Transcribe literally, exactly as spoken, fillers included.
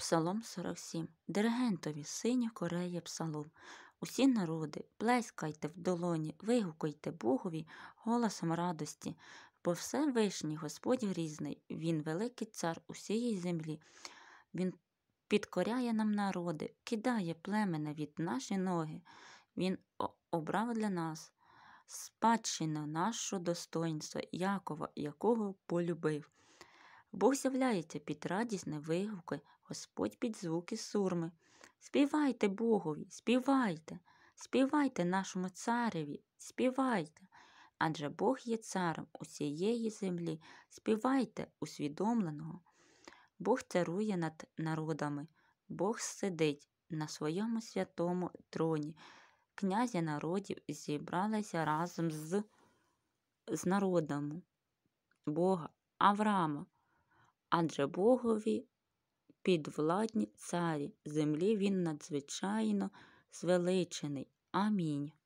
Псалом сорок сім. Диригентові синьо кореє псалом. Усі народи, плескайте в долоні, вигукуйте Богові голосом радості. Бо Всевишній Господь грізний, Він великий цар усієї землі. Він підкоряє нам народи, кидає племена від наші ноги. Він обрав для нас спадщину нашу достоинства Якова, якого полюбив. Бог з'являється під радісні вигуки, Господь під звуки сурми. Співайте Богові, співайте, співайте нашому цареві, співайте. Адже Бог є царем усієї землі, співайте усвідомленого. Бог царує над народами, Бог сидить на своєму святому троні. Князі народів зібралися разом з, з народом Бога, Авраама. Адже Богові підвладні царі, землі він надзвичайно звеличений. Амінь.